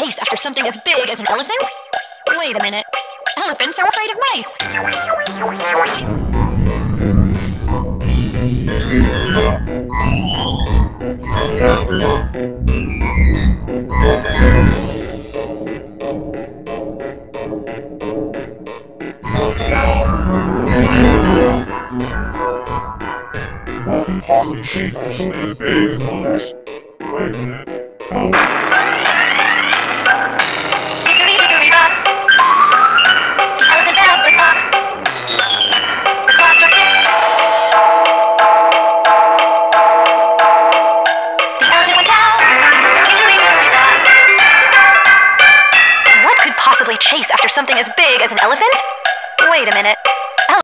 chase after something as big as an elephant? Wait a minute. Elephants are afraid of mice. What could possibly chase after something as big as an elephant? Wait a minute. Hickory dickory dock. The elephant bell the clock. The clock struck 6. The elephant went down. Hickory dickory dock. What could possibly chase after something as big as an elephant? Wait a minute.